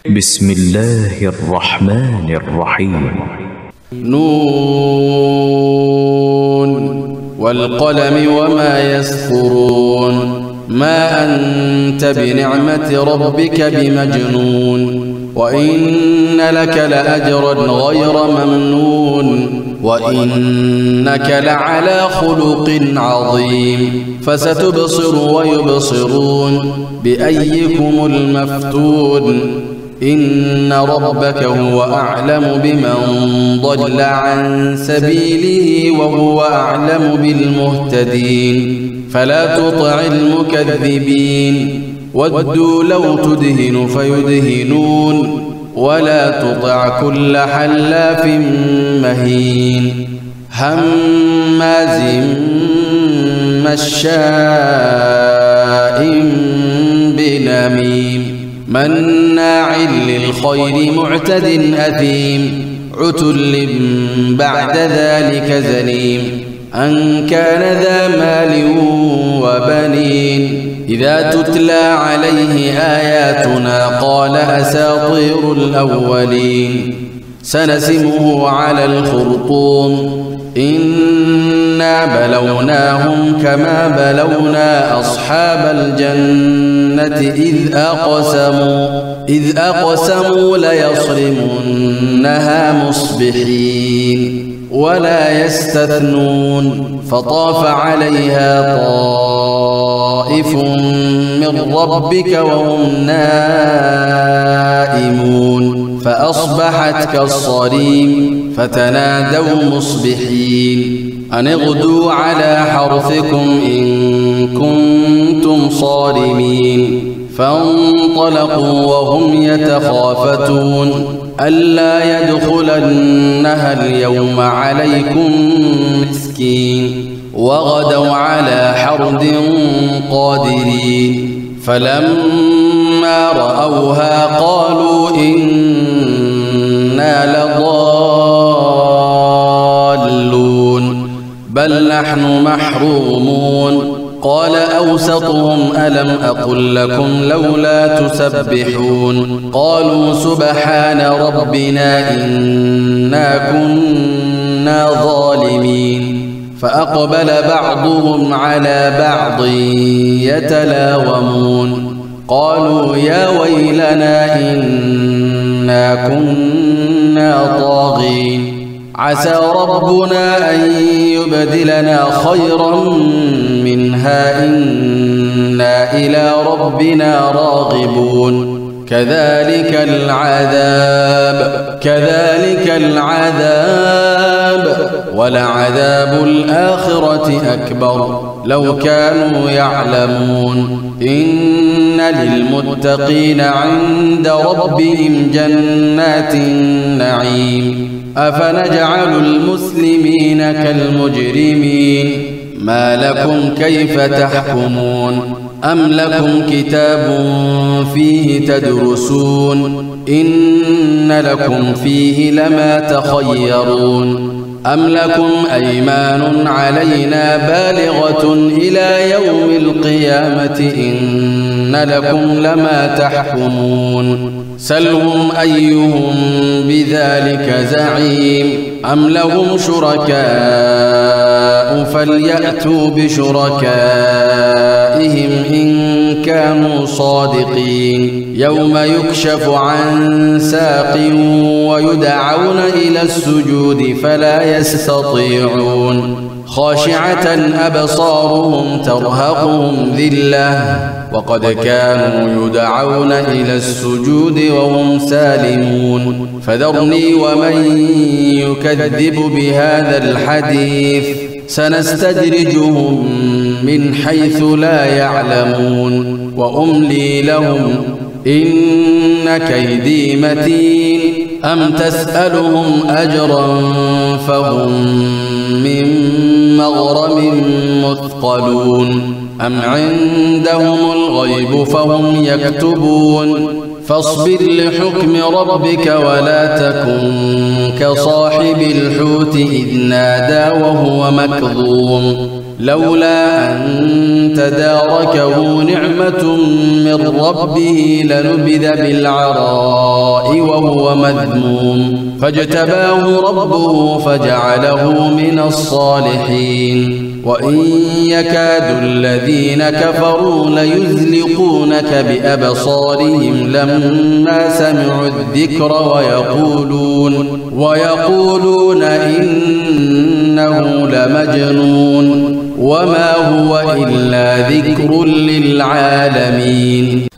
بسم الله الرحمن الرحيم. نون والقلم وما يسطرون. ما أنت بنعمة ربك بمجنون. وإن لك لأجرا غير ممنون. وإنك لعلى خلق عظيم. فستبصر ويبصرون بأيكم المفتون. إن ربك هو أعلم بمن ضل عن سبيله وهو أعلم بالمهتدين. فلا تطع المكذبين. ودوا لو تدهن فيدهنون. ولا تطع كل حلاف مهين. هماز مشاء بنميم. مناع للخير معتد أثيم. عتل بعد ذلك زنيم. أن كان ذا مال وبنين. إذا تتلى عليه آياتنا قال أساطير الأولين. سنسمه على الخرطوم. إنا بلوناهم كما بلونا أصحاب الجنة إذ أقسموا ليصرمنها مصبحين ولا يستثنون. فطاف عليها طائف من ربك وهم نائمون فأصبحت كالصريم. فتنادوا مصبحين أن اغدوا على حرثكم إن كنتم صارمين. فانطلقوا وهم يتخافتون ألا يدخلنها اليوم عليكم مسكين. وغدوا على حرد قادرين. فلما رأوها قالوا إنا لضالون بل نحن محرومون. قال أوسطهم ألم أقل لكم لولا تسبحون. قالوا سبحان ربنا إنا كنا ظالمين. فأقبل بعضهم على بعض يتلاومون. قالوا يا ويلنا إنا كنا طاغين. عسى ربنا أن يبدلنا خيرا منها إنا إلى ربنا راغبون. كذلك العذاب ولعذاب الآخرة أكبر لو كانوا يعلمون. إن للمتقين عند ربهم جنات النعيم. أفنجعل المسلمين كالمجرمين. ما لكم كيف تحكمون. أم لكم كتاب فيه تدرسون. إن لكم فيه لما تخيرون. أم لكم أيمان علينا بالغة إلى يوم القيامة إن لكم لما تحكمون. سلهم أيهم بذلك زعيم. أم لهم شركاء فليأتوا بشركائهم إن كانوا صادقين. يوم يكشف عن ساق ويدعون إلى السجود فلا يستطيعون. خاشعة أبصارهم ترهقهم ذلة وقد كانوا يدعون إلى السجود وهم سالمون. فذرني ومن يكذب بهذا الحديث سنستدرجهم من حيث لا يعلمون. وأملي لهم إن كيدي متين. أم تسألهم أجرا فهم من مغرم مثقلون. أم عندهم الغيب فهم يكتبون. فاصبر لحكم ربك ولا تكن كصاحب الحوت إذ نادى وهو مكظوم. لولا أن تداركه نعمة من ربه لنبذ بالعراء وهو مذموم فاجتباه ربه فجعله من الصالحين. وإن يكاد الذين كفروا ليزلقونك بأبصارهم لما سمعوا الذكر ويقولون إنه لمجنون وما هو إلا ذكر للعالمين.